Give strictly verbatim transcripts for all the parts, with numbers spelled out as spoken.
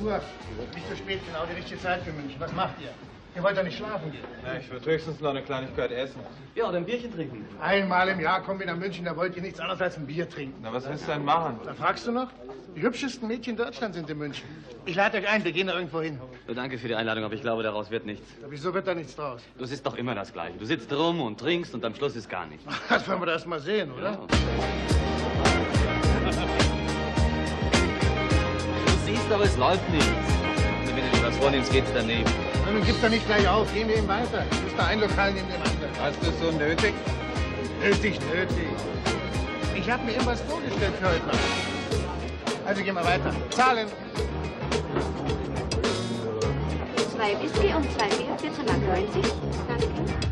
Uhr. Nicht zu spät, genau die richtige Zeit für München. Was macht ihr? Ihr wollt doch nicht schlafen gehen. Na, ich würde höchstens noch eine Kleinigkeit essen. Ja, oder ein Bierchen trinken. Einmal im Jahr kommen wir nach München, da wollt ihr nichts anderes als ein Bier trinken. Na, was willst du denn machen? Da fragst du noch? Die hübschesten Mädchen Deutschlands sind in München. Ich lade euch ein, wir gehen da irgendwo hin. Danke für die Einladung, aber ich glaube, daraus wird nichts. Ja, wieso wird da nichts draus? Das ist doch immer das Gleiche. Du sitzt rum und trinkst und am Schluss ist gar nichts. Das wollen wir erst mal sehen, oder? Ja. Du siehst, aber es läuft nichts. Und wenn du dir was vornimmst, geht's daneben. Na, nun gib doch nicht gleich auf, gehen wir eben weiter. Das ist da ein Lokal neben dem anderen. Hast du es so nötig? Nötig, nötig. Ich habe mir irgendwas vorgestellt für heute Nacht. Also gehen wir weiter. Zahlen. Zwei Whisky und zwei Bier, vierzehn Mark neunzig. Danke.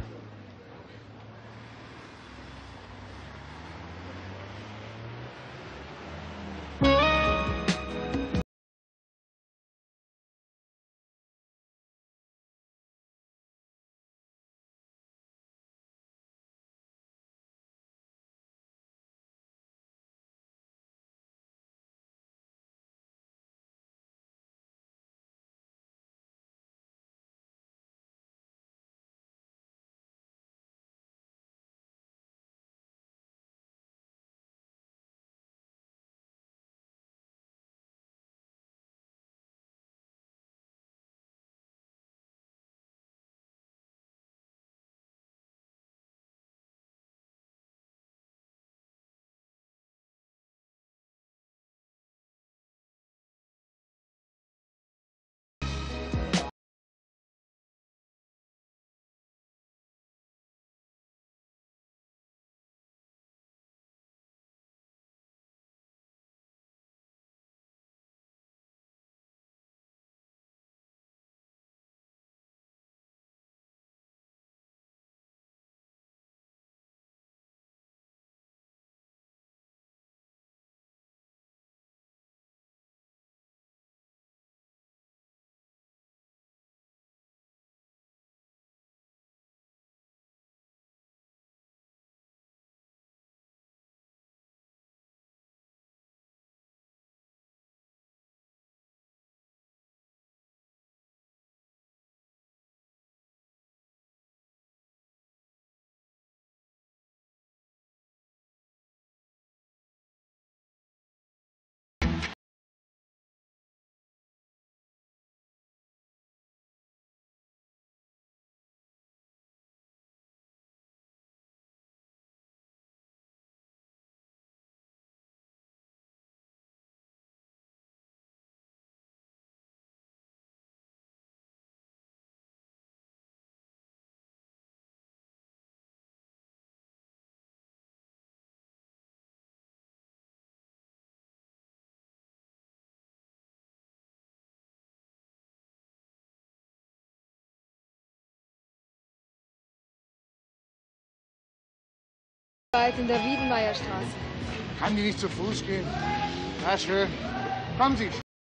In der Wiedenmeierstraße. Kann die nicht zu Fuß gehen? Na schön. Kommen Sie.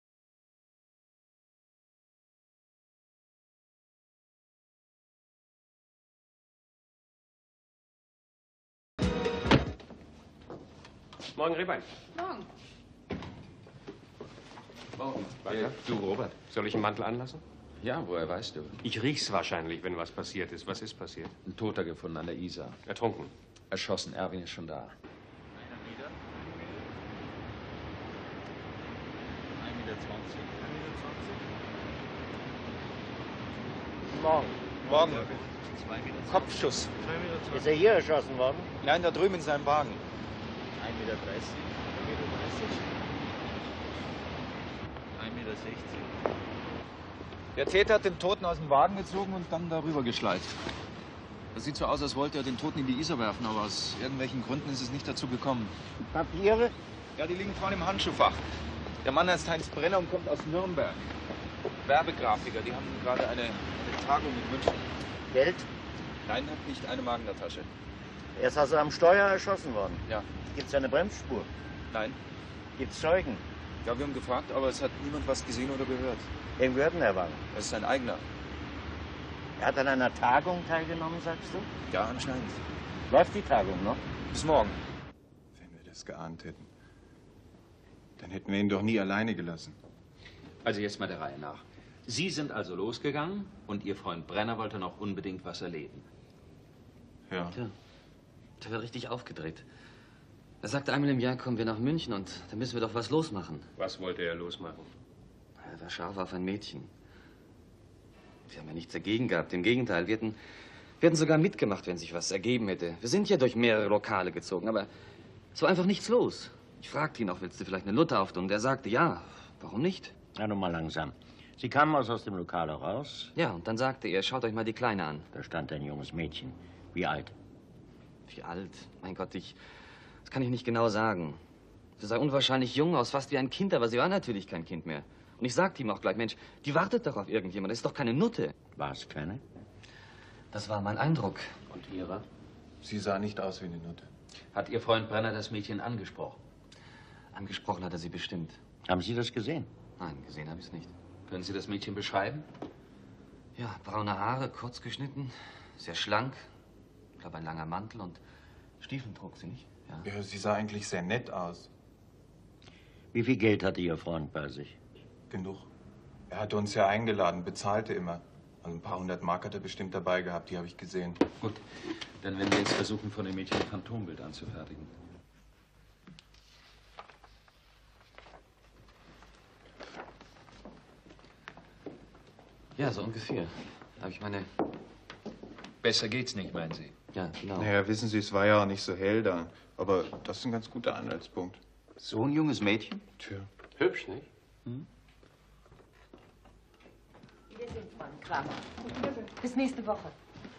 Morgen, Rehbein. Morgen. Morgen. Weiter. Du, Robert, soll ich einen Mantel anlassen? Ja, woher weißt du? Ich riech's wahrscheinlich, wenn was passiert ist. Was ist passiert? Ein Toter gefunden an der Isar. Ertrunken. Erschossen. Erwin ist schon da. Einer wieder. ein Meter zwanzig. Morgen. Morgen. zwei Meter zwanzig. Kopfschuss. Ist er hier erschossen worden? Nein, da drüben in seinem Wagen. ein Meter dreißig. ein Meter dreißig. ein Meter sechzig. Der Täter hat den Toten aus dem Wagen gezogen und dann darüber geschleift. Das sieht so aus, als wollte er den Toten in die Isar werfen, aber aus irgendwelchen Gründen ist es nicht dazu gekommen. Papiere? Ja, die liegen vorne im Handschuhfach. Der Mann heißt Heinz Brenner und kommt aus Nürnberg. Werbegrafiker, die haben gerade eine, eine Tagung in München. Geld? Nein, hat nicht eine Mark in der Tasche. Er ist also am Steuer erschossen worden. Ja. Gibt es eine Bremsspur? Nein. Gibt es Zeugen? Ja, wir haben gefragt, aber es hat niemand was gesehen oder gehört. Wem gehört denn der Wagen? Das ist sein eigener. Er hat an einer Tagung teilgenommen, sagst du? Ja, anscheinend. Läuft die Tagung noch? Bis morgen. Wenn wir das geahnt hätten, dann hätten wir ihn doch nie alleine gelassen. Also jetzt mal der Reihe nach. Sie sind also losgegangen und Ihr Freund Brenner wollte noch unbedingt was erleben. Ja. Tja, der wird richtig aufgedreht. Er sagte, einmal im Jahr kommen wir nach München und da müssen wir doch was losmachen. Was wollte er losmachen? Er war scharf auf ein Mädchen. Wir haben ja nichts dagegen gehabt. Im Gegenteil, wir hätten, wir hätten sogar mitgemacht, wenn sich was ergeben hätte. Wir sind ja durch mehrere Lokale gezogen, aber es war einfach nichts los. Ich fragte ihn auch, willst du vielleicht eine Lutte auftun? Und er sagte, ja, warum nicht? Na, nun mal langsam. Sie kamen also aus dem Lokal heraus. Ja, und dann sagte er, schaut euch mal die Kleine an. Da stand ein junges Mädchen. Wie alt? Wie alt? Mein Gott, ich... Das kann ich nicht genau sagen. Sie sah unwahrscheinlich jung aus, fast wie ein Kind, aber sie war natürlich kein Kind mehr. Und ich sagte ihm auch gleich, Mensch, die wartet doch auf irgendjemand, das ist doch keine Nutte. War es keine? Das war mein Eindruck. Und Ihrer? Sie sah nicht aus wie eine Nutte. Hat Ihr Freund Brenner das Mädchen angesprochen? Angesprochen hat er sie bestimmt. Haben Sie das gesehen? Nein, gesehen habe ich es nicht. Können Sie das Mädchen beschreiben? Ja, braune Haare, kurz geschnitten, sehr schlank. Ich glaube, ein langer Mantel und Stiefel trug sie nicht. Ja. Ja, sie sah eigentlich sehr nett aus. Wie viel Geld hatte Ihr Freund bei sich? Genug. Er hatte uns ja eingeladen, bezahlte immer. Also ein paar hundert Mark hat er bestimmt dabei gehabt, die habe ich gesehen. Gut, dann werden wir jetzt versuchen, von dem Mädchen ein Phantombild anzufertigen. Ja, so ungefähr. Da habe ich meine... Besser geht's nicht, meinen Sie? Ja, genau. Naja, wissen Sie, es war ja auch nicht so hell da. Aber das ist ein ganz guter Anhaltspunkt. So ein junges Mädchen? Tja. Hübsch, nicht? Wir sind Freund Kramer. Bis nächste Woche.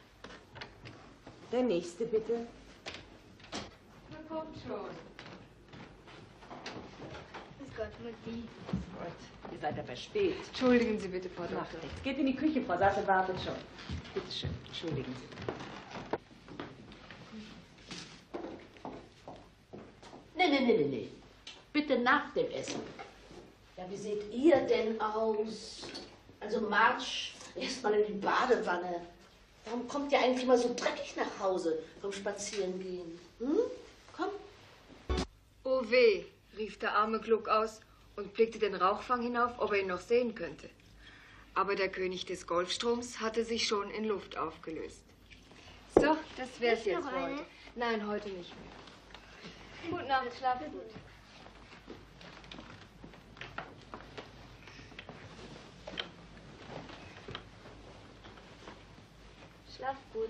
Der nächste, bitte. Na, kommt schon. Grüß Gott, Mutti. Gott, ihr seid aber spät. Entschuldigen Sie bitte, Frau Macht Doktor. nichts. Geht in die Küche, Frau Sasse wartet schon. Bitte schön, entschuldigen Sie. Nee, nee, nee, nee, nee. Bitte nach dem Essen. Ja, wie seht ihr denn aus? Also Marsch, erst mal in die Badewanne. Warum kommt ihr eigentlich immer so dreckig nach Hause vom Spazierengehen? Hm? Komm. Oh weh, rief der arme Gluck aus und blickte den Rauchfang hinauf, ob er ihn noch sehen könnte. Aber der König des Golfstroms hatte sich schon in Luft aufgelöst. So, das wär's Nicht jetzt noch für eine? heute. Nein, heute nicht mehr. Gute Nacht, schlafe gut. Schlaf gut.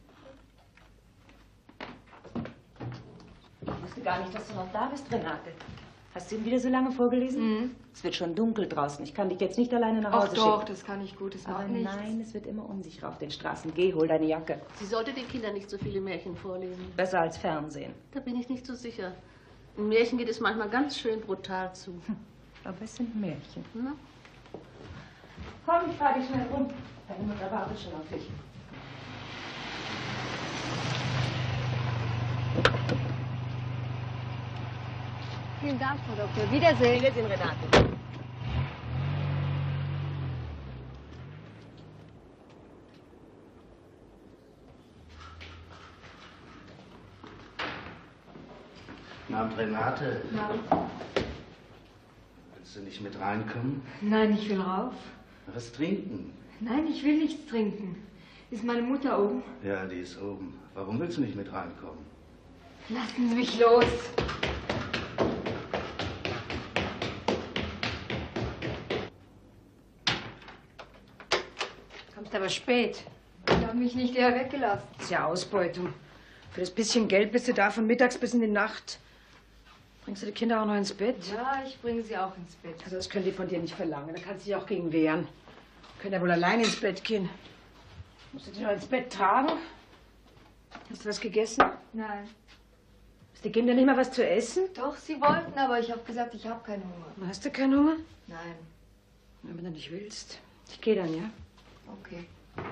Ich wusste gar nicht, dass du noch da bist, Renate. Hast du ihn wieder so lange vorgelesen? Mhm. Es wird schon dunkel draußen. Ich kann dich jetzt nicht alleine nach Ach Hause doch, schicken. das kann ich gut, das Aber macht nichts. nein, es wird immer unsicher auf den Straßen. Geh, hol deine Jacke. Sie sollte den Kindern nicht so viele Märchen vorlesen. Besser als Fernsehen. Da bin ich nicht so sicher. Im Märchen geht es manchmal ganz schön brutal zu. Aber es sind Märchen. Na? Komm, ich fahr dich schnell rum. Deine Mutter wartet schon auf dich. Vielen Dank, Frau Doktor. Wiedersehen. Wiedersehen, Renate. Guten Abend, Renate. Ja. Willst du nicht mit reinkommen? Nein, ich will rauf. Was trinken? Nein, ich will nichts trinken. Ist meine Mutter oben? Ja, die ist oben. Warum willst du nicht mit reinkommen? Lassen Sie mich los. Kommst aber spät. Ich habe mich nicht eher weggelassen. Das ist ja Ausbeutung. Für das bisschen Geld bist du da von mittags bis in die Nacht. Bringst du die Kinder auch noch ins Bett? Ja, ich bringe sie auch ins Bett. Also das können die von dir nicht verlangen. Da kannst du dich auch gegen wehren. Können ja wohl allein ins Bett gehen. Musst du dich noch ins Bett tragen? Hast du was gegessen? Nein. Hast die Kinder nicht mal was zu essen? Doch, sie wollten, aber ich habe gesagt, ich habe keinen Hunger. Hast du keinen Hunger? Nein. Na, wenn du nicht willst. Ich gehe dann, ja? Okay.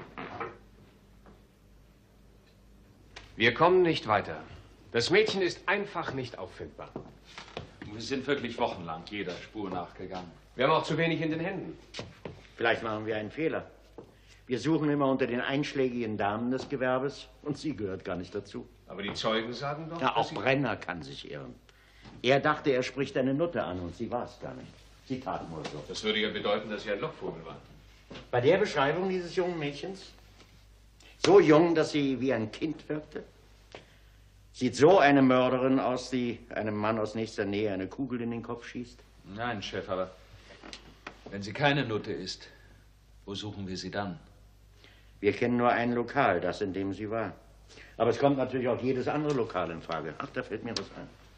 Wir kommen nicht weiter. Das Mädchen ist einfach nicht auffindbar. Wir sind wirklich wochenlang jeder Spur nachgegangen. Wir haben auch zu wenig in den Händen. Vielleicht machen wir einen Fehler. Wir suchen immer unter den einschlägigen Damen des Gewerbes und sie gehört gar nicht dazu. Aber die Zeugen sagen doch, Ja, dass auch sie... Brenner kann sich irren. Er dachte, er spricht eine Nutte an und sie war es gar nicht. Sie taten wohl so. Das würde ja bedeuten, dass Sie ein Lockvogel waren. Bei der Beschreibung dieses jungen Mädchens, so jung, dass sie wie ein Kind wirkte, sieht so eine Mörderin aus, die einem Mann aus nächster Nähe eine Kugel in den Kopf schießt? Nein, Chef, aber wenn sie keine Nutte ist, wo suchen wir sie dann? Wir kennen nur ein Lokal, das, in dem sie war. Aber es kommt natürlich auch jedes andere Lokal in Frage. Ach, da fällt mir was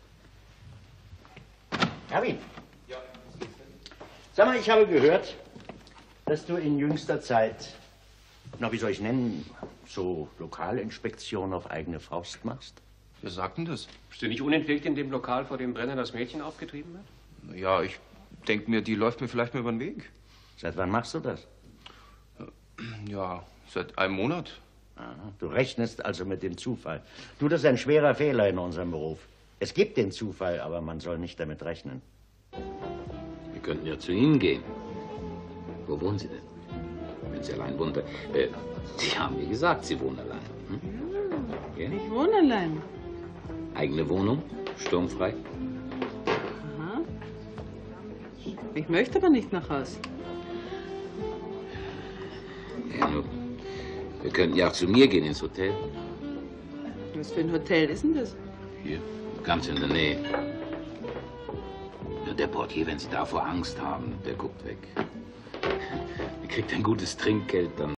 ein. Erwin. Ja. Sag mal, ich habe gehört, dass du in jüngster Zeit, na, wie soll ich nennen, so Lokalinspektion auf eigene Faust machst? Wer sagt denn das? Bist du nicht unentwegt in dem Lokal, vor dem Brenner das Mädchen aufgetrieben hat? Ja, ich denke mir, die läuft mir vielleicht mal über den Weg. Seit wann machst du das? Ja, seit einem Monat. Aha, du rechnest also mit dem Zufall. Du, das ist ein schwerer Fehler in unserem Beruf. Es gibt den Zufall, aber man soll nicht damit rechnen. Wir könnten ja zu Ihnen gehen. Wo wohnen Sie denn? Wenn Sie allein wohnen. Äh, Sie haben mir gesagt, Sie wohnen allein. Hm? Ja? Ich wohne allein. Eigene Wohnung? Sturmfrei? Aha. Ich möchte aber nicht nach Haus. Ja, nur, wir könnten ja auch zu mir gehen ins Hotel. Was für ein Hotel ist denn das? Hier, ganz in der Nähe. Ja, der Portier, wenn Sie davor Angst haben, der guckt weg. Er kriegt ein gutes Trinkgeld dann.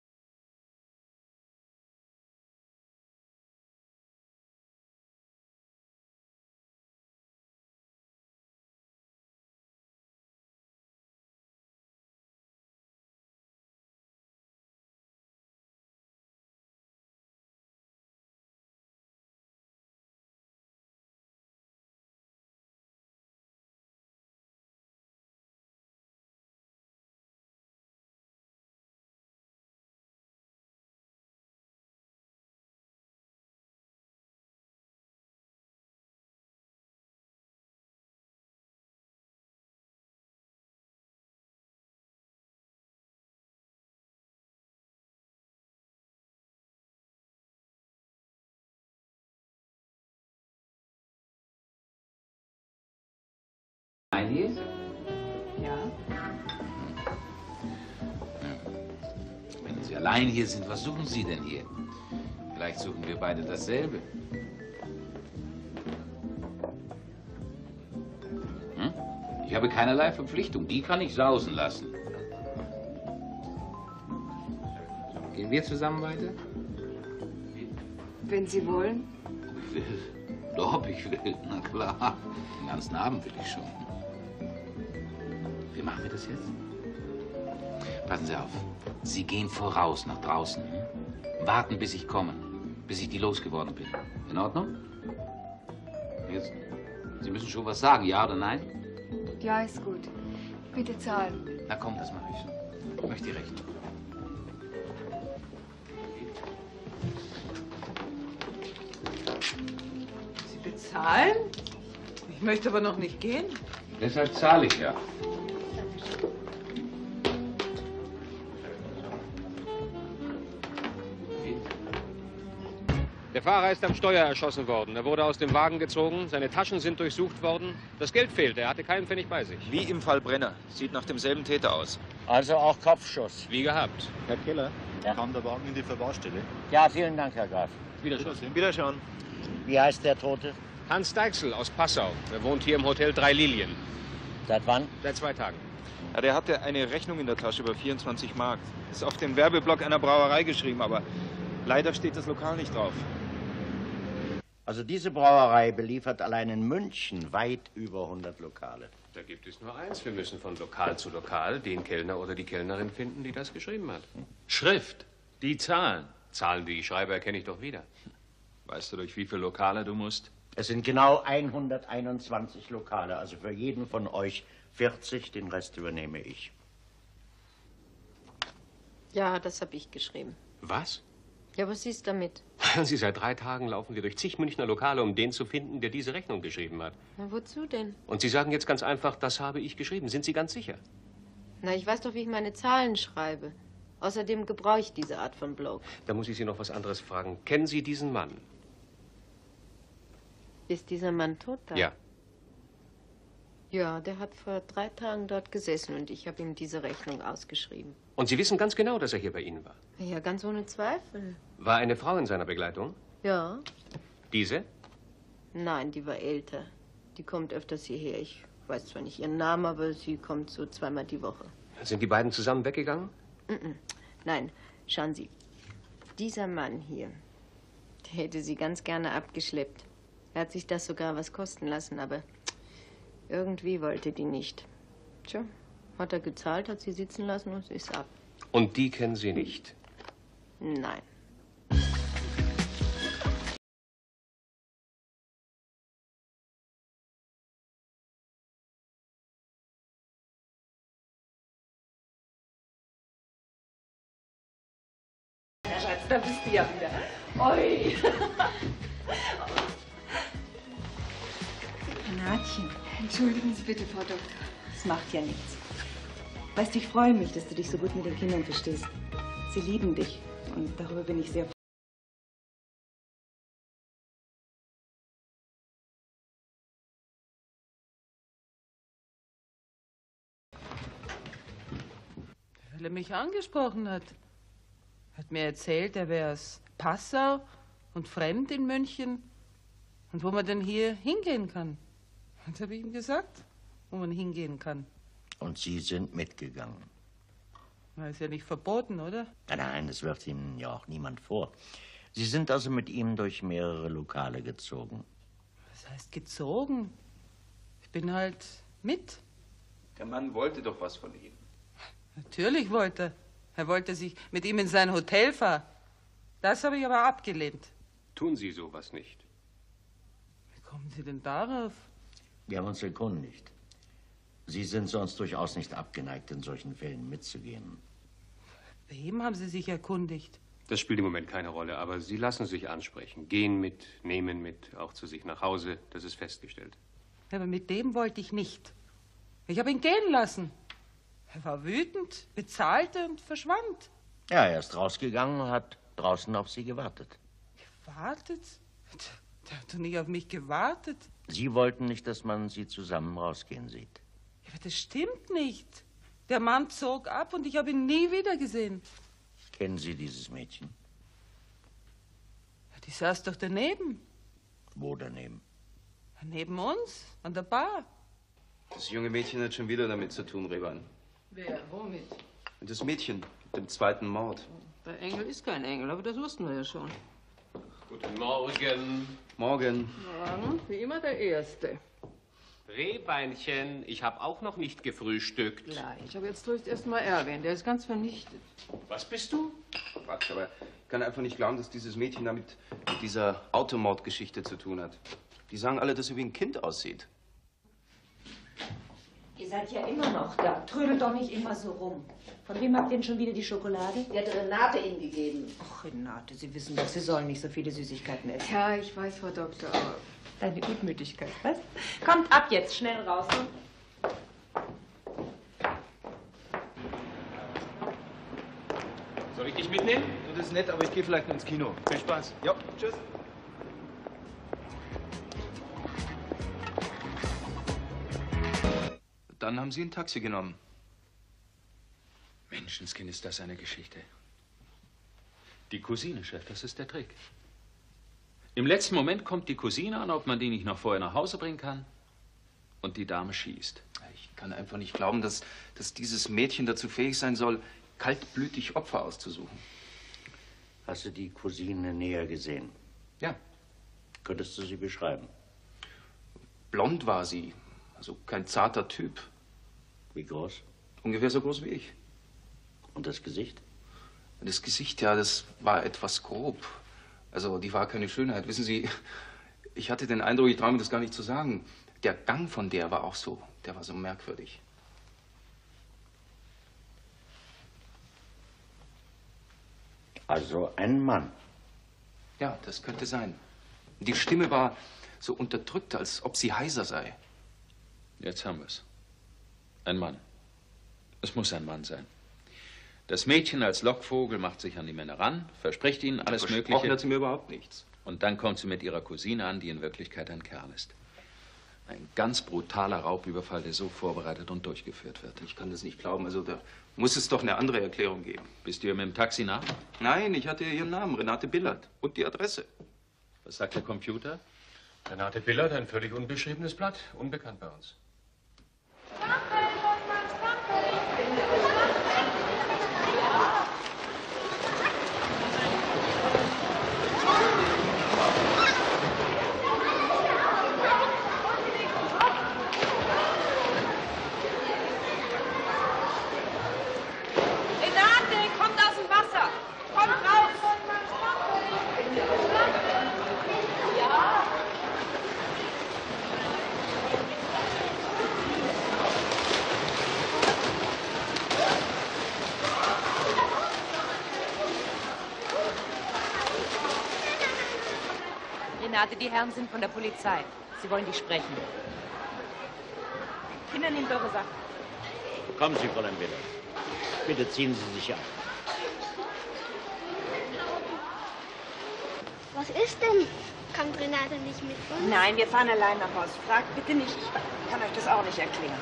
Allein hier? Ja. Wenn Sie allein hier sind, was suchen Sie denn hier? Vielleicht suchen wir beide dasselbe. Hm? Ich habe keinerlei Verpflichtung. Die kann ich sausen lassen. Gehen wir zusammen weiter? Wenn Sie wollen. Ich will. Doch, ob ich will. Na klar. Den ganzen Abend will ich schon. Wie machen wir das jetzt? Passen Sie auf. Sie gehen voraus nach draußen. Hm? Warten, bis ich komme. Bis ich die losgeworden bin. In Ordnung? Jetzt. Sie müssen schon was sagen, ja oder nein? Ja, ist gut. Bitte zahlen. Na komm, das mache ich schon. Ich möchte die Rechnung. Sie bezahlen? Ich möchte aber noch nicht gehen. Deshalb zahle ich ja. Der Fahrer ist am Steuer erschossen worden. Er wurde aus dem Wagen gezogen, seine Taschen sind durchsucht worden. Das Geld fehlte, er hatte keinen Pfennig bei sich. Wie im Fall Brenner. Sieht nach demselben Täter aus. Also auch Kopfschuss. Wie gehabt. Herr Keller, ja. Kam der Wagen in die Verwahrstelle? Ja, vielen Dank, Herr Graf. Wiederschauen. Wiederschauen. Wie heißt der Tote? Hans Deichsel aus Passau. Er wohnt hier im Hotel Drei Lilien. Seit wann? Seit zwei Tagen. Ja, der hatte eine Rechnung in der Tasche über vierundzwanzig Mark. Ist auf den Werbeblock einer Brauerei geschrieben, aber leider steht das Lokal nicht drauf. Also diese Brauerei beliefert allein in München weit über hundert Lokale. Da gibt es nur eins. Wir müssen von Lokal zu Lokal den Kellner oder die Kellnerin finden, die das geschrieben hat. Schrift, die Zahlen. Zahlen, die ich schreibe, erkenne ich doch wieder. Weißt du, durch wie viele Lokale du musst? Es sind genau hunderteinundzwanzig Lokale, also für jeden von euch vierzig, den Rest übernehme ich. Ja, das habe ich geschrieben. Was? Ja, was ist damit? Sie, seit drei Tagen laufen wir durch zig Münchner Lokale, um den zu finden, der diese Rechnung geschrieben hat. Na, wozu denn? Und Sie sagen jetzt ganz einfach, das habe ich geschrieben. Sind Sie ganz sicher? Na, ich weiß doch, wie ich meine Zahlen schreibe. Außerdem gebrauche ich diese Art von Blog. Da muss ich Sie noch was anderes fragen. Kennen Sie diesen Mann? Ist dieser Mann tot da? Ja. Ja, der hat vor drei Tagen dort gesessen und ich habe ihm diese Rechnung ausgeschrieben. Und Sie wissen ganz genau, dass er hier bei Ihnen war? Ja, ganz ohne Zweifel. War eine Frau in seiner Begleitung? Ja. Diese? Nein, die war älter. Die kommt öfters hierher. Ich weiß zwar nicht ihren Namen, aber sie kommt so zweimal die Woche. Sind die beiden zusammen weggegangen? Mm-mm. Nein, schauen Sie. Dieser Mann hier, der hätte sie ganz gerne abgeschleppt. Er hat sich das sogar was kosten lassen, aber irgendwie wollte die nicht. Tja, hat er gezahlt, hat sie sitzen lassen und ist ab. Und die kennen Sie nicht? Nein. Ja, Schatz, da bist du ja wieder. Oi. Renatchen. Entschuldigen Sie bitte, Frau Doktor. Das macht ja nichts. Weißt du, ich freue mich, dass du dich so gut mit den Kindern verstehst. Sie lieben dich und darüber bin ich sehr froh. Weil er mich angesprochen hat. Hat mir erzählt, er wäre aus Passau und fremd in München. Und wo man denn hier hingehen kann. Und habe ich ihm gesagt, wo man hingehen kann. Und Sie sind mitgegangen? Na, ist ja nicht verboten, oder? Nein, nein, das wirft Ihnen ja auch niemand vor. Sie sind also mit ihm durch mehrere Lokale gezogen. Was heißt gezogen? Ich bin halt mit. Der Mann wollte doch was von Ihnen. Natürlich wollte er. Er wollte, dass ich mit ihm in sein Hotel fahre. Das habe ich aber abgelehnt. Tun Sie sowas nicht. Wie kommen Sie denn darauf? Wir haben uns erkundigt. Sie sind sonst durchaus nicht abgeneigt, in solchen Fällen mitzugehen. Wem haben Sie sich erkundigt? Das spielt im Moment keine Rolle, aber Sie lassen sich ansprechen. Gehen mit, nehmen mit, auch zu sich nach Hause, das ist festgestellt. Aber mit dem wollte ich nicht. Ich habe ihn gehen lassen. Er war wütend, bezahlte und verschwand. Ja, er ist rausgegangen und hat draußen auf Sie gewartet. Gewartet? Der hat doch nicht auf mich gewartet. Sie wollten nicht, dass man Sie zusammen rausgehen sieht. Ja, aber das stimmt nicht. Der Mann zog ab und ich habe ihn nie wieder gesehen. Kennen Sie dieses Mädchen? Ja, die saß doch daneben. Wo daneben? Neben uns, an der Bar. Das junge Mädchen hat schon wieder damit zu tun, Reban. Wer? Womit? Das Mädchen mit dem zweiten Mord. Der Engel ist kein Engel, aber das wussten wir ja schon. Guten Morgen. Morgen. Ja, wie immer der Erste. Rehbeinchen, ich habe auch noch nicht gefrühstückt. Gleich, aber jetzt trifft erst mal Erwin, der ist ganz vernichtet. Was bist du? Quatsch, aber ich kann einfach nicht glauben, dass dieses Mädchen damit mit dieser Automordgeschichte zu tun hat. Die sagen alle, dass sie wie ein Kind aussieht. Ihr seid ja immer noch da. Trödelt doch nicht immer so rum. Von wem habt ihr denn schon wieder die Schokolade? Die hat Renate Ihnen gegeben. Ach, Renate, Sie wissen doch, Sie sollen nicht so viele Süßigkeiten essen. Ja, ich weiß, Frau Doktor, aber... Deine Gutmütigkeit, was? Kommt ab jetzt, schnell raus. Ne? Soll ich dich mitnehmen? Das ist nett, aber ich gehe vielleicht noch ins Kino. Viel Spaß. Ja, tschüss. Dann haben Sie ein Taxi genommen. Menschenskind, ist das eine Geschichte. Die Cousine, Chef, das ist der Trick. Im letzten Moment kommt die Cousine an, ob man die nicht noch vorher nach Hause bringen kann. Und die Dame schießt. Ich kann einfach nicht glauben, dass, dass dieses Mädchen dazu fähig sein soll, kaltblütig Opfer auszusuchen. Hast du die Cousine näher gesehen? Ja. Könntest du sie beschreiben? Blond war sie, also kein zarter Typ. Wie groß? Ungefähr so groß wie ich. Und das Gesicht? Das Gesicht, ja, das war etwas grob. Also, die war keine Schönheit. Wissen Sie, ich hatte den Eindruck, ich traue mir das gar nicht zu sagen, der Gang von der war auch so, der war so merkwürdig. Also ein Mann? Ja, das könnte sein. Die Stimme war so unterdrückt, als ob sie heiser sei. Jetzt haben wir es. Ein Mann. Es muss ein Mann sein. Das Mädchen als Lockvogel macht sich an die Männer ran, verspricht ihnen alles Versprochen Mögliche. hat sie mir überhaupt nichts. Und dann kommt sie mit ihrer Cousine an, die in Wirklichkeit ein Kerl ist. Ein ganz brutaler Raubüberfall, der so vorbereitet und durchgeführt wird. Ich kann das nicht glauben. Also da muss es doch eine andere Erklärung geben. Bist du ihr mit dem Taxi nach? Nein, ich hatte ihren Namen, Renate Billard. Und die Adresse. Was sagt der Computer? Renate Billard, ein völlig unbeschriebenes Blatt. Unbekannt bei uns. Renate, kommt aus dem Wasser! Kommt raus! Ja. Renate, die Herren sind von der Polizei. Sie wollen dich sprechen. Kinder, nehmt eure Sachen. Kommen Sie, Fräulein Billard. Bitte ziehen Sie sich ab. Was ist denn? Kommt Renate nicht mit uns? Nein, wir fahren allein nach Haus. Fragt bitte nicht, ich kann euch das auch nicht erklären.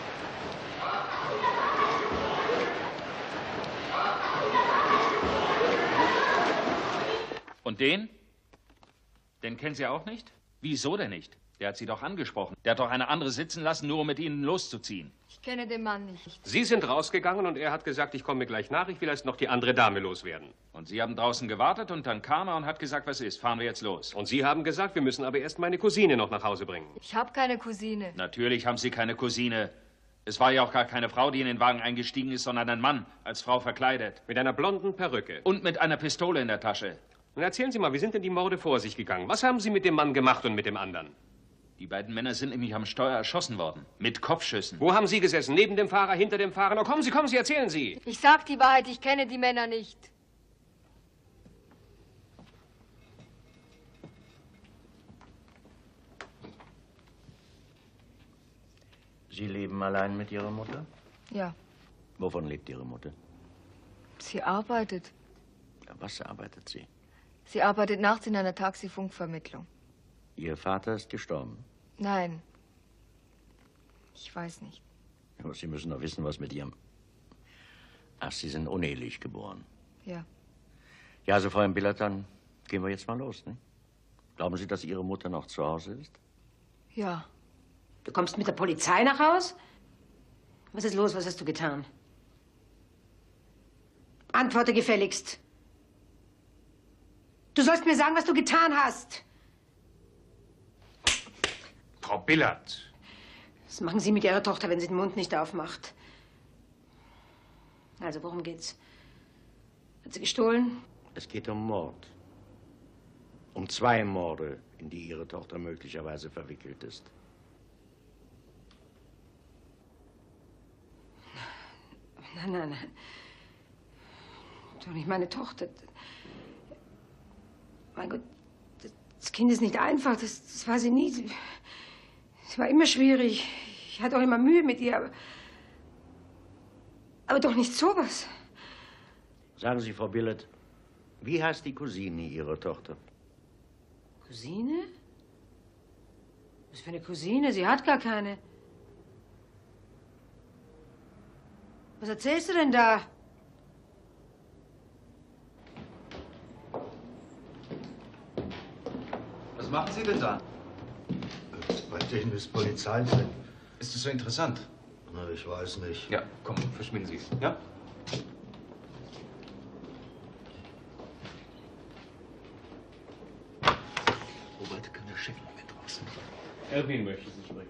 Und den? Den kennen Sie auch nicht? Wieso denn nicht? Der hat Sie doch angesprochen. Der hat doch eine andere sitzen lassen, nur um mit Ihnen loszuziehen. Ich kenne den Mann nicht. Sie sind rausgegangen und er hat gesagt, ich komme gleich nach, ich will erst noch die andere Dame loswerden. Und Sie haben draußen gewartet und dann kam er und hat gesagt, was ist, fahren wir jetzt los. Und Sie haben gesagt, wir müssen aber erst meine Cousine noch nach Hause bringen. Ich habe keine Cousine. Natürlich haben Sie keine Cousine. Es war ja auch gar keine Frau, die in den Wagen eingestiegen ist, sondern ein Mann, als Frau verkleidet. Mit einer blonden Perücke. Und mit einer Pistole in der Tasche. Nun erzählen Sie mal, wie sind denn die Morde vor sich gegangen? Was haben Sie mit dem Mann gemacht und mit dem anderen? Die beiden Männer sind nämlich am Steuer erschossen worden. Mit Kopfschüssen. Wo haben Sie gesessen? Neben dem Fahrer, hinter dem Fahrer? Na, kommen Sie, kommen Sie, erzählen Sie. Ich sag die Wahrheit, ich kenne die Männer nicht. Sie leben allein mit Ihrer Mutter? Ja, Wovon lebt Ihre Mutter? sie arbeitet. Was arbeitet sie? Sie arbeitet nachts in einer Taxifunkvermittlung. Ihr Vater ist gestorben. Nein. Ich weiß nicht. Aber Sie müssen doch wissen, was mit Ihrem... Ach, Sie sind unehelich geboren. Ja. Ja, also, Frau Billard, dann gehen wir jetzt mal los, ne? Glauben Sie, dass Ihre Mutter noch zu Hause ist? Ja. Du kommst mit der Polizei nach Haus? Was ist los? Was hast du getan? Antworte gefälligst. Du sollst mir sagen, was du getan hast. Frau Billard. Was machen Sie mit Ihrer Tochter, wenn sie den Mund nicht aufmacht? Also, worum geht's? Hat sie gestohlen? Es geht um Mord. Um zwei Morde, in die Ihre Tochter möglicherweise verwickelt ist. Nein, nein, nein. Doch nicht meine Tochter. Mein Gott, das Kind ist nicht einfach. Das, das war sie nie. Es war immer schwierig. Ich hatte auch immer Mühe mit ihr, aber... Aber doch nicht sowas. Sagen Sie, Frau Billard, wie heißt die Cousine Ihrer Tochter? Cousine? Was für eine Cousine? Sie hat gar keine. Was erzählst du denn da? Was machen Sie denn da? Bei denen ist Polizei drin. Ist es so interessant? Na, ich weiß nicht. Ja, komm, verschwinden Sie. Ja? Robert, kann der Chef noch mit draußen? Erwin möchte Sie sprechen.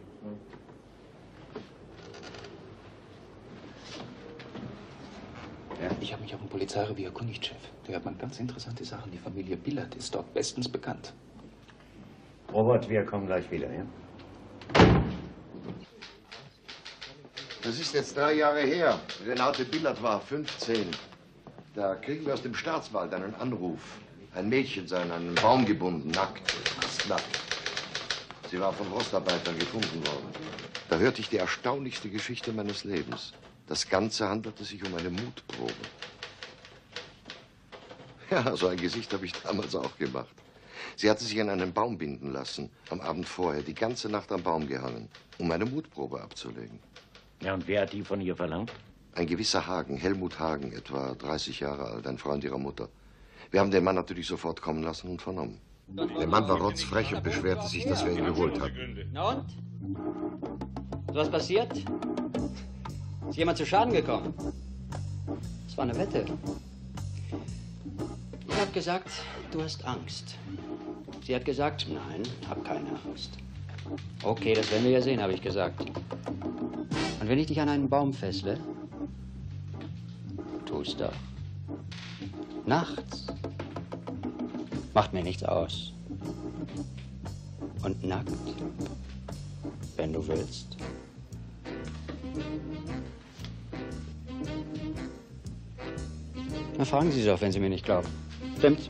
Ja, ich habe mich auf dem Polizeirevier erkundigt, Chef. Da hört man ganz interessante Sachen. Die Familie Billard ist dort bestens bekannt. Robert, wir kommen gleich wieder, ja? Das ist jetzt drei Jahre her. Renate Billard war fünfzehn. Da kriegen wir aus dem Staatswald einen Anruf. Ein Mädchen sei an einen Baum gebunden, nackt, fast nackt. Sie war von Rostarbeitern gefunden worden. Da hörte ich die erstaunlichste Geschichte meines Lebens. Das Ganze handelte sich um eine Mutprobe. Ja, so ein Gesicht habe ich damals auch gemacht. Sie hatte sich an einen Baum binden lassen, am Abend vorher, die ganze Nacht am Baum gehangen, um eine Mutprobe abzulegen. Ja, und wer hat die von ihr verlangt? Ein gewisser Hagen, Helmut Hagen, etwa dreißig Jahre alt, ein Freund ihrer Mutter. Wir haben den Mann natürlich sofort kommen lassen und vernommen. Der Mann war rotzfrech und beschwerte sich, dass wir ihn geholt hatten. Na und? Ist was passiert? Ist jemand zu Schaden gekommen? Das war eine Wette. Ich habe gesagt, du hast Angst. Sie hat gesagt, nein, hab keine Angst. Okay, das werden wir ja sehen, habe ich gesagt. Und wenn ich dich an einen Baum fessle, tu's doch. Nachts. Macht mir nichts aus. Und nackt, wenn du willst. Na, fragen Sie sie doch, wenn Sie mir nicht glauben. Stimmt's?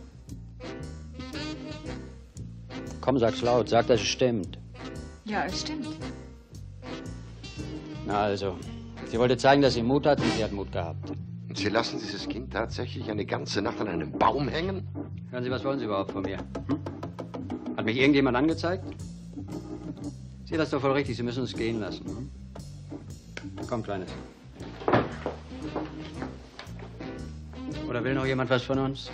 Komm, sag's laut. Sag, dass es stimmt. Ja, es stimmt. Na also, sie wollte zeigen, dass sie Mut hat, und sie hat Mut gehabt. Und Sie lassen dieses Kind tatsächlich eine ganze Nacht an einem Baum hängen? Hören Sie, was wollen Sie überhaupt von mir? Hm? Hat mich irgendjemand angezeigt? Sie, das ist doch voll richtig. Sie müssen uns gehen lassen. Hm? Komm, Kleines. Oder will noch jemand was von uns?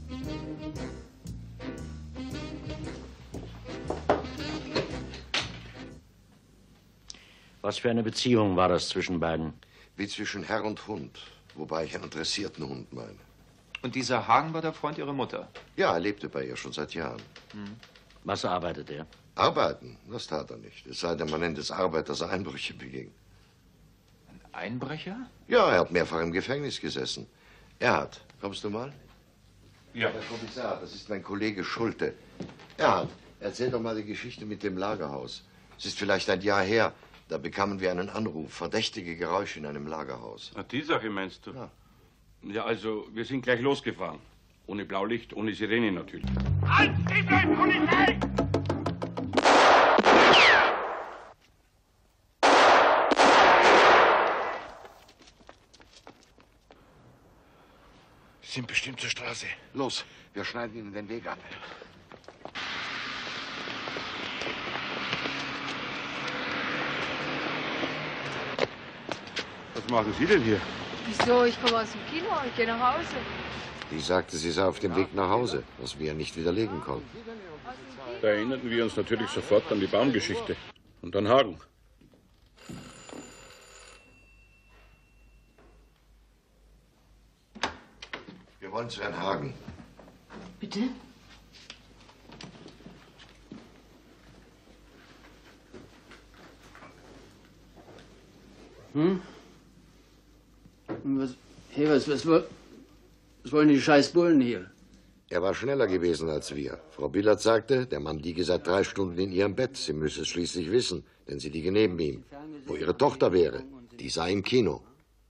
Was für eine Beziehung war das zwischen beiden? Wie zwischen Herr und Hund, wobei ich einen interessierten Hund meine. Und dieser Hagen war der Freund Ihrer Mutter? Ja, er lebte bei ihr schon seit Jahren. Hm. Was arbeitet er? Arbeiten, das tat er nicht. Es sei denn, man nennt es Arbeit, dass er Einbrüche beging. Ein Einbrecher? Ja, er hat mehrfach im Gefängnis gesessen. Erhard, kommst du mal? Ja. Herr Kommissar, das ist mein Kollege Schulte. Erhard, erzähl doch mal die Geschichte mit dem Lagerhaus. Es ist vielleicht ein Jahr her. Da bekamen wir einen Anruf, verdächtige Geräusche in einem Lagerhaus. Ach, die Sache meinst du? Ja. Ja, also, wir sind gleich losgefahren. Ohne Blaulicht, ohne Sirene natürlich. Halt! Ich bleib Polizei! Sie sind bestimmt zur Straße. Los, wir schneiden ihnen den Weg ab. Was machen Sie denn hier? Wieso? Ich komme aus dem Kino, ich gehe nach Hause. Die sagte, sie sei auf dem Weg nach Hause, was wir nicht widerlegen konnten. Da erinnerten wir uns natürlich sofort an die Baumgeschichte. Und an Hagen. Wir wollen zu Herrn Hagen. Bitte? Hm? Was, hey, was, was, was wollen die scheiß Bullen hier? Er war schneller gewesen als wir. Frau Billard sagte, der Mann liege seit drei Stunden in ihrem Bett. Sie müsse es schließlich wissen, denn sie liege neben ihm. Wo ihre Tochter wäre, die sei im Kino.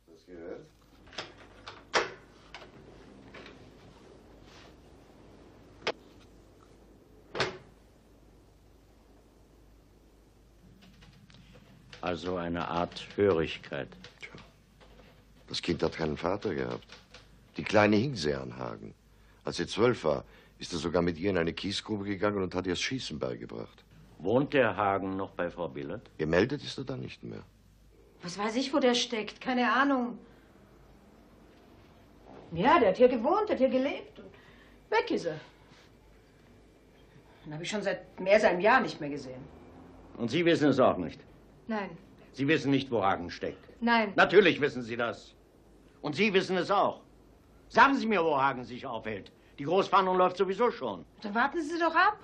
Also eine Art Hörigkeit. Tja, das Kind hat keinen Vater gehabt. Die Kleine hing sehr an Hagen. Als sie zwölf war, ist er sogar mit ihr in eine Kiesgrube gegangen und hat ihr das Schießen beigebracht. Wohnt der Hagen noch bei Frau Billard? Gemeldet ist er da nicht mehr. Was weiß ich, wo der steckt? Keine Ahnung. Ja, der hat hier gewohnt, hat hier gelebt. Und weg ist er. Den habe ich schon seit mehr als einem Jahr nicht mehr gesehen. Und Sie wissen es auch nicht? Nein, Sie wissen nicht, wo Hagen steckt? nein. Natürlich wissen Sie das. Und Sie wissen es auch. Sagen Sie mir, wo Hagen sich aufhält. Die Großfahndung läuft sowieso schon. Dann warten Sie doch ab.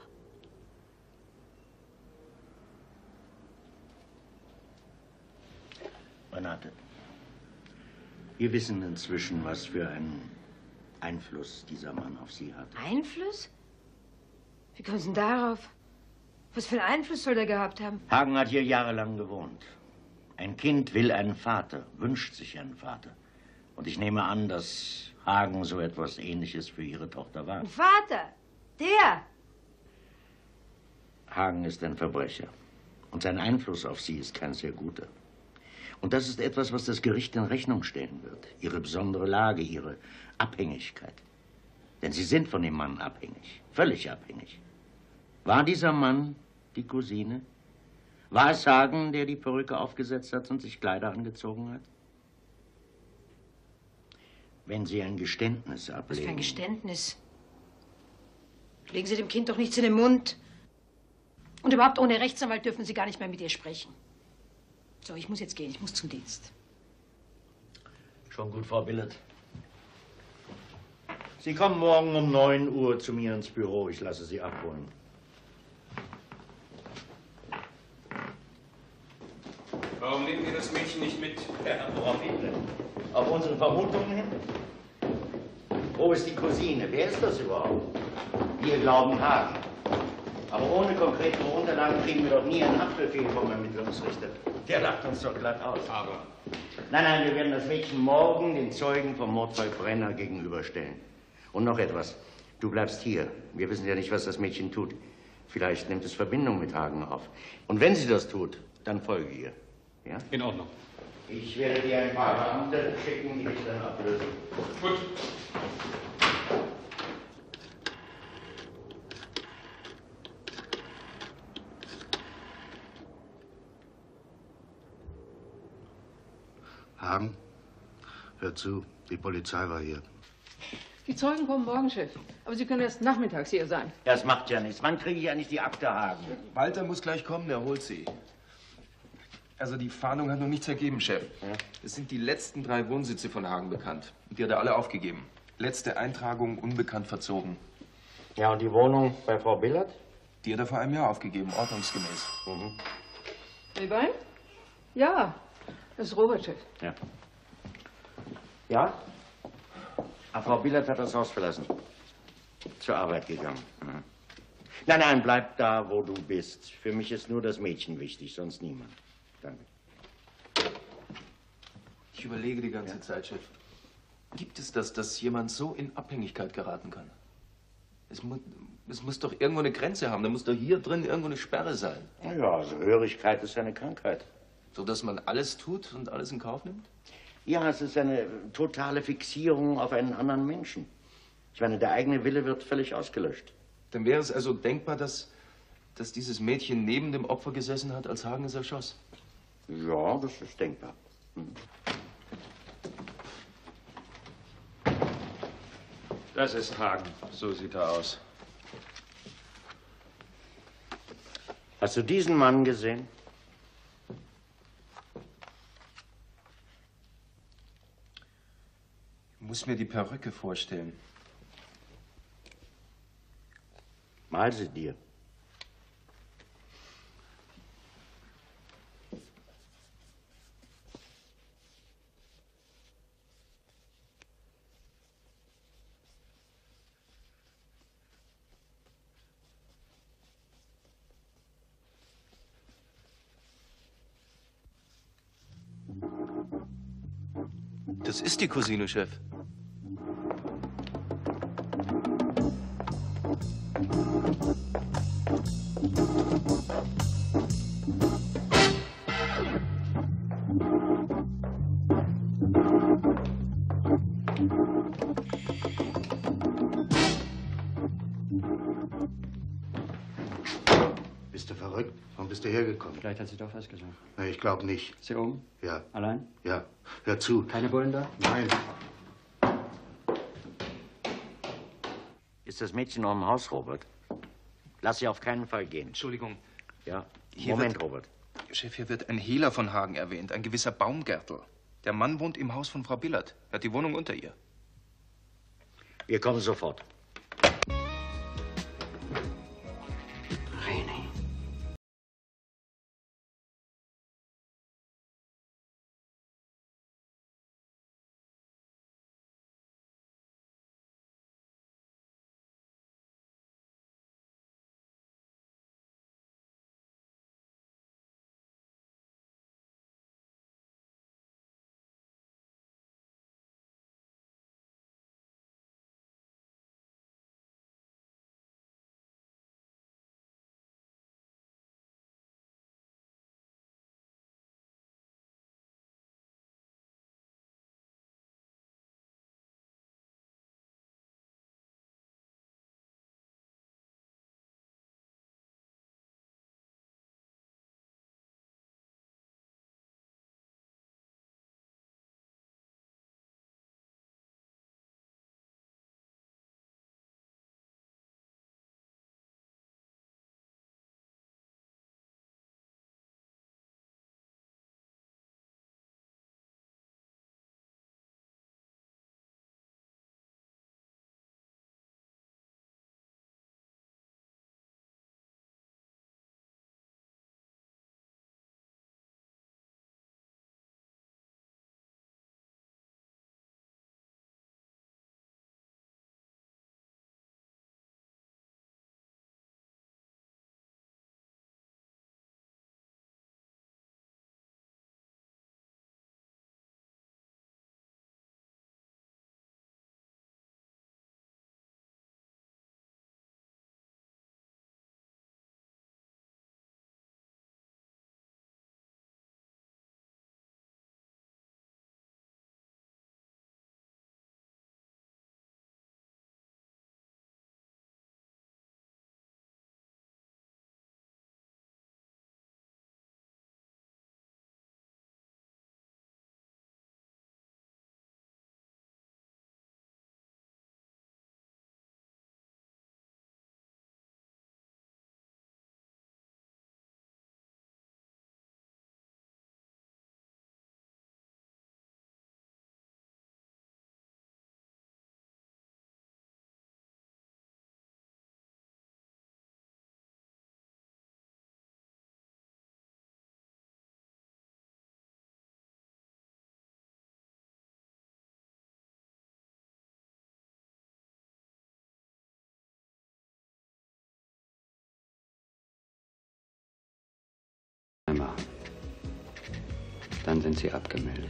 Renate, wir wissen inzwischen, was für einen Einfluss dieser Mann auf Sie hat. Einfluss? Wie kommen Sie denn darauf? Was für einen Einfluss soll der gehabt haben? Hagen hat hier jahrelang gewohnt. Ein Kind will einen Vater, wünscht sich einen Vater. Und ich nehme an, dass Hagen so etwas Ähnliches für Ihre Tochter war. Ein Vater? Der? Hagen ist ein Verbrecher. Und sein Einfluss auf Sie ist kein sehr guter. Und das ist etwas, was das Gericht in Rechnung stellen wird. Ihre besondere Lage, Ihre Abhängigkeit. Denn Sie sind von dem Mann abhängig, völlig abhängig. War dieser Mann die Cousine? War es Hagen, der die Perücke aufgesetzt hat und sich Kleider angezogen hat? Wenn Sie ein Geständnis ablegen... Was für ein Geständnis? Legen Sie dem Kind doch nichts in den Mund. Und überhaupt ohne Rechtsanwalt dürfen Sie gar nicht mehr mit ihr sprechen. So, ich muss jetzt gehen. Ich muss zum Dienst. Schon gut, Frau Billert. Sie kommen morgen um neun Uhr zu mir ins Büro. Ich lasse Sie abholen. Warum nehmen wir das Mädchen nicht mit? Ja, worauf hin denn? Auf unsere Vermutungen hin? Wo ist die Cousine? Wer ist das überhaupt? Wir glauben Hagen. Aber ohne konkrete Unterlagen kriegen wir doch nie einen Haftbefehl vom Ermittlungsrichter. Der lacht uns doch glatt aus. Aber... Nein, nein, wir werden das Mädchen morgen den Zeugen vom Mordfall Brenner gegenüberstellen. Und noch etwas. Du bleibst hier. Wir wissen ja nicht, was das Mädchen tut. Vielleicht nimmt es Verbindung mit Hagen auf. Und wenn sie das tut, dann folge ihr. Ja? In Ordnung. Ich werde dir ein paar Beamte schicken, die dich dann ablösen. Gut. Hagen, hör zu, die Polizei war hier. Die Zeugen kommen morgen, Chef. Aber Sie können erst nachmittags hier sein. Das macht ja nichts. Wann kriege ich eigentlich die Akte, Hagen? Walter muss gleich kommen, der holt sie. Also die Fahndung hat noch nichts ergeben, Chef. Ja? Es sind die letzten drei Wohnsitze von Hagen bekannt. Und die hat er alle aufgegeben. Letzte Eintragung unbekannt verzogen. Ja, und die Wohnung bei Frau Billert? Die hat er vor einem Jahr aufgegeben, ordnungsgemäß. Mhm. Rehbein? Ja, das ist Robert, Chef. Ja. Ja? Ah, Frau Billert hat das Haus verlassen. Zur Arbeit gegangen. Mhm. Nein, nein, bleib da, wo du bist. Für mich ist nur das Mädchen wichtig, sonst niemand. Danke. Ich überlege die ganze ja. Zeit, Chef. Gibt es das, dass jemand so in Abhängigkeit geraten kann? Es, mu es muss doch irgendwo eine Grenze haben. Da muss doch hier drin irgendwo eine Sperre sein. Ja, also Hörigkeit ist eine Krankheit. So, dass man alles tut und alles in Kauf nimmt? Ja, es ist eine totale Fixierung auf einen anderen Menschen. Ich meine, der eigene Wille wird völlig ausgelöscht. Dann wäre es also denkbar, dass, dass dieses Mädchen neben dem Opfer gesessen hat, als Hagen es erschoss? Ja, das ist denkbar. Hm. Das ist Hagen. So sieht er aus. Hast du diesen Mann gesehen? Ich muss mir die Perücke vorstellen. Mal sie dir. Das ist die Cousine, Chef. Bist du verrückt? Warum bist du hergekommen? Vielleicht hat sie doch was gesagt. Na, ich glaube nicht. Ist sie oben? Ja. Allein? Ja. Hör zu. Keine Bullen da? Nein. Ist das Mädchen noch im Haus, Robert? Lass sie auf keinen Fall gehen. Entschuldigung. Ja. Hier Moment, wird, Robert. Chef, hier wird ein Hehler von Hagen erwähnt, ein gewisser Baumgärtel. Der Mann wohnt im Haus von Frau Billert. Er hat die Wohnung unter ihr. Wir kommen sofort. Dann sind Sie abgemeldet.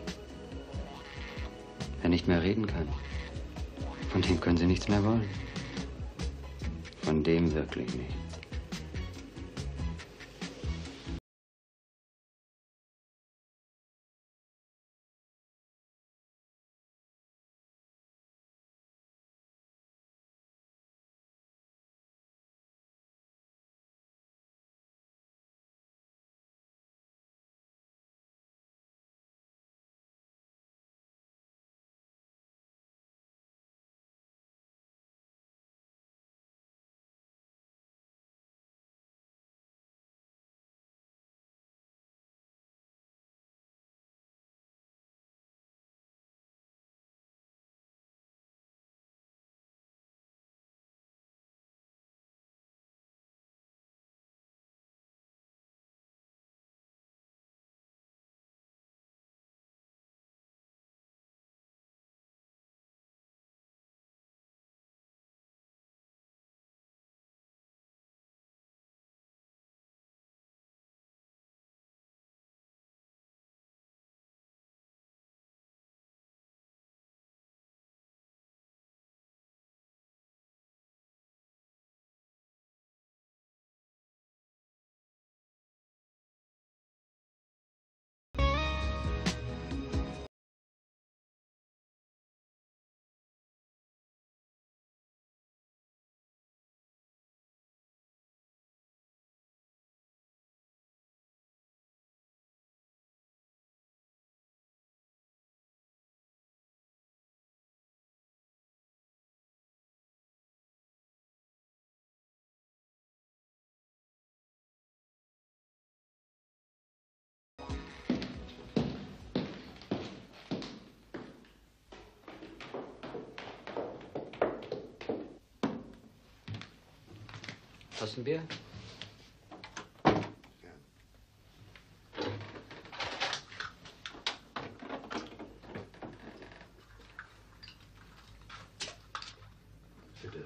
Wer nicht mehr reden kann, von dem können Sie nichts mehr wollen. Von dem wirklich nicht. Hast du ein Bier? Bitte.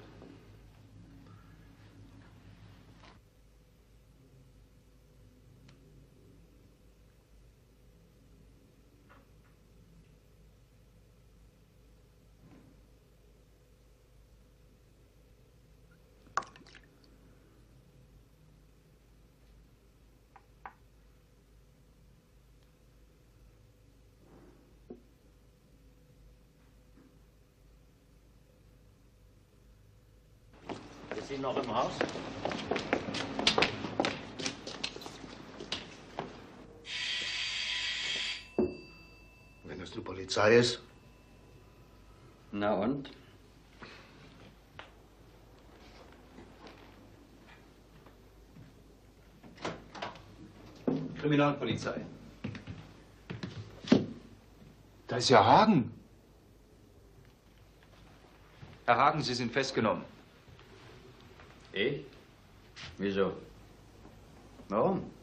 Ist sie noch im Haus? Wenn das die Polizei ist? Na und? Kriminalpolizei. Da ist ja Hagen. Herr Hagen, Sie sind festgenommen. Ich? Wieso? Warum?